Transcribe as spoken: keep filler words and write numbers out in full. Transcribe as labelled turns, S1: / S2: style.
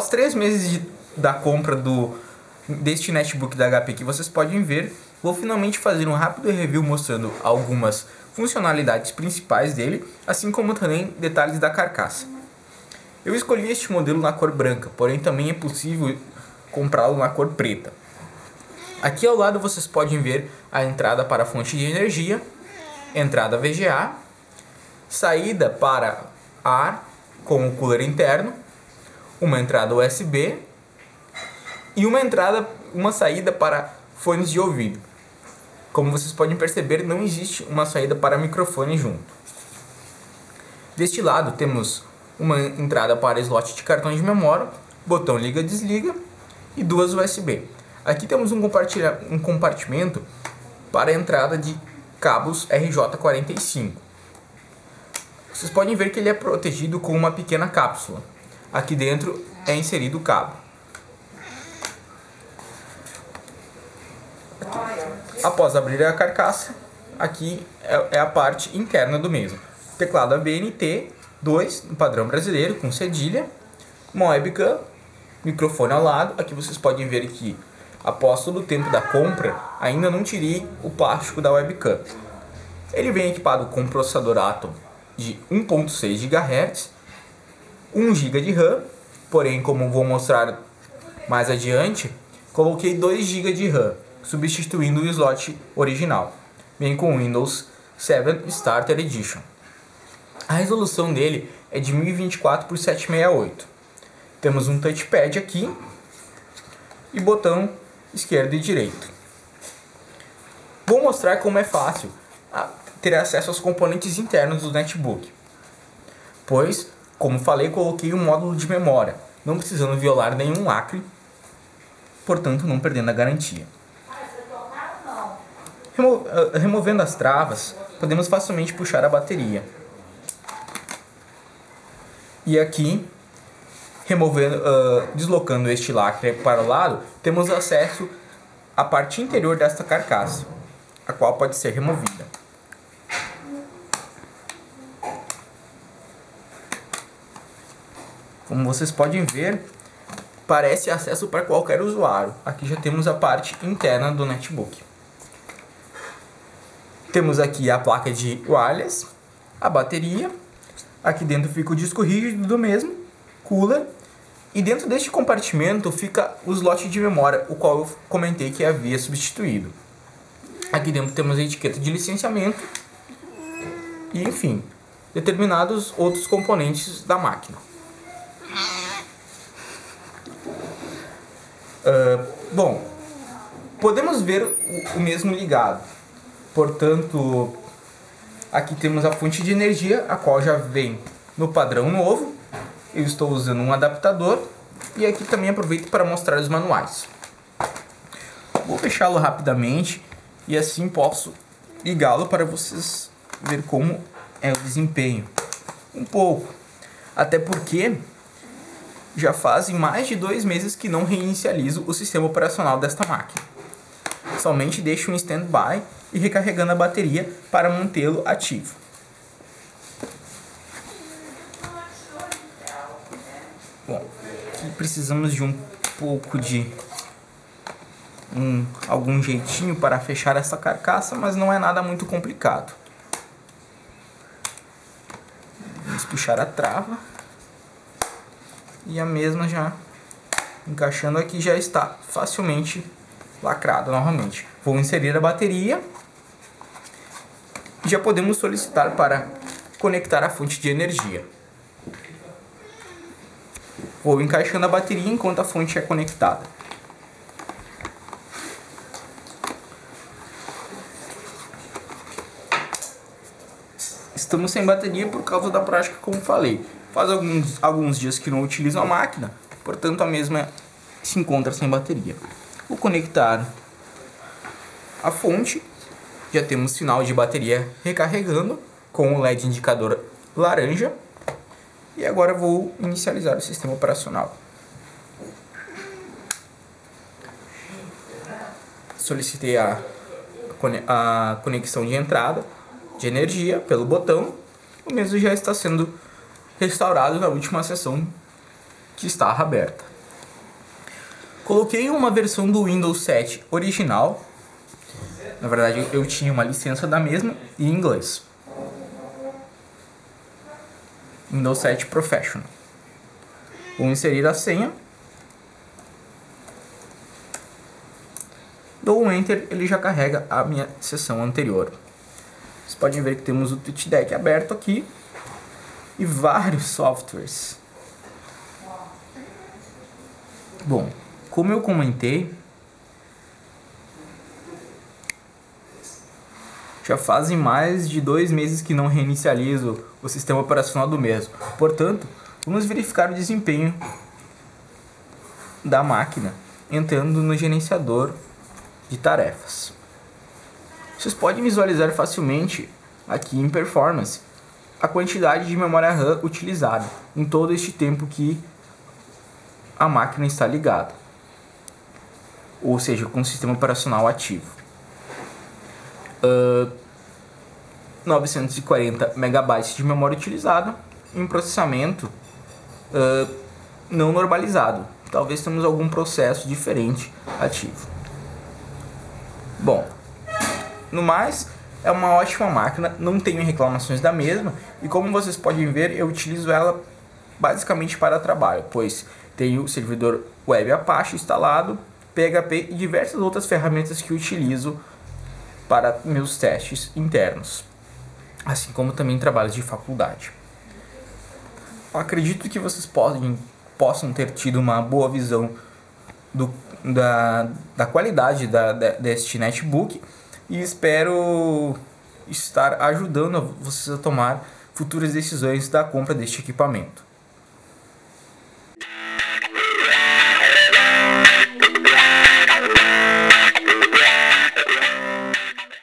S1: Após três meses de, da compra do, deste netbook da H P que vocês podem ver, vou finalmente fazer um rápido review mostrando algumas funcionalidades principais dele, assim como também detalhes da carcaça. Eu escolhi este modelo na cor branca, porém também é possível comprá-lo na cor preta. Aqui ao lado vocês podem ver a entrada para a fonte de energia, entrada V G A, saída para ar com o cooler interno, uma entrada U S B e uma entrada, uma saída para fones de ouvido. Como vocês podem perceber, não existe uma saída para microfone junto. Deste lado temos uma entrada para slot de cartão de memória, botão liga-desliga e duas U S B. Aqui temos um, um compartimento para a entrada de cabos R J quarenta e cinco. Vocês podem ver que ele é protegido com uma pequena cápsula. Aqui dentro é inserido o cabo. Aqui. Após abrir a carcaça, aqui é a parte interna do mesmo. Teclado A B N T dois, no padrão brasileiro, com cedilha, uma webcam, microfone ao lado. Aqui vocês podem ver que, após todo o tempo da compra, ainda não tirei o plástico da webcam. Ele vem equipado com um processador Atom de um ponto seis gigahertz, um giga de RAM, porém, como vou mostrar mais adiante, coloquei dois gigas de RAM, substituindo o slot original. Vem com Windows sete Starter Edition. A resolução dele é de mil e vinte e quatro por setecentos e sessenta e oito. Temos um touchpad aqui e botão esquerdo e direito. Vou mostrar como é fácil ter acesso aos componentes internos do netbook, pois, como falei, coloquei um módulo de memória, não precisando violar nenhum lacre, portanto não perdendo a garantia. Remo removendo as travas, podemos facilmente puxar a bateria. E aqui, removendo, uh, deslocando este lacre para o lado, temos acesso à parte interior desta carcaça, a qual pode ser removida. Como vocês podem ver, parece acesso para qualquer usuário. Aqui já temos a parte interna do netbook. Temos aqui a placa de wireless, a bateria. Aqui dentro fica o disco rígido do mesmo, cooler. E dentro deste compartimento fica o slot de memória, o qual eu comentei que havia substituído. Aqui dentro temos a etiqueta de licenciamento e, enfim, determinados outros componentes da máquina. Uh, bom, podemos ver o, o mesmo ligado. Portanto, aqui temos a fonte de energia, a qual já vem no padrão novo. Eu estou usando um adaptador e aqui também aproveito para mostrar os manuais. Vou fechá-lo rapidamente e assim posso ligá-lo para vocês ver como é o desempenho. Um pouco, até porque já fazem mais de dois meses que não reinicializo o sistema operacional desta máquina. Somente deixo em stand-by e recarregando a bateria para mantê-lo ativo. Bom, aqui precisamos de um pouco de um, algum jeitinho para fechar essa carcaça, mas não é nada muito complicado. Vamos puxar a trava. E a mesma já encaixando aqui já está facilmente lacrada novamente. Vou inserir a bateria e já podemos solicitar para conectar a fonte de energia. Vou encaixando a bateria enquanto a fonte é conectada. Estamos sem bateria por causa da prática, como falei. Faz alguns, alguns dias que não utilizo a máquina, portanto a mesma se encontra sem bateria. Vou conectar a fonte, já temos sinal de bateria recarregando com o L E D indicador laranja. E agora vou inicializar o sistema operacional. Solicitei a, a conexão de entrada de energia pelo botão. O mesmo já está sendo restaurado na última sessão que estava aberta. Coloquei uma versão do Windows sete original. Na verdade, eu tinha uma licença da mesma em inglês. Windows sete Professional. Vou inserir a senha. Dou um Enter, ele já carrega a minha sessão anterior. Vocês podem ver que temos o TweetDeck aberto aqui e vários softwares. Bom, como eu comentei, já fazem mais de dois meses que não reinicializo o sistema operacional do mesmo. Portanto, vamos verificar o desempenho da máquina entrando no gerenciador de tarefas. Vocês podem visualizar facilmente aqui em Performance a quantidade de memória RAM utilizada em todo este tempo que a máquina está ligada, ou seja, com o sistema operacional ativo. Uh, novecentos e quarenta megabytes de memória utilizada em processamento uh, não normalizado. Talvez tenhamos algum processo diferente ativo. Bom, no mais, é uma ótima máquina, não tenho reclamações da mesma, e como vocês podem ver, eu utilizo ela basicamente para trabalho, pois tenho o servidor web Apache instalado, P H P e diversas outras ferramentas que utilizo para meus testes internos, assim como também trabalhos de faculdade. Acredito que vocês podem, possam ter tido uma boa visão do, da, da qualidade da, da, deste netbook, e espero estar ajudando vocês a tomar futuras decisões da compra deste equipamento.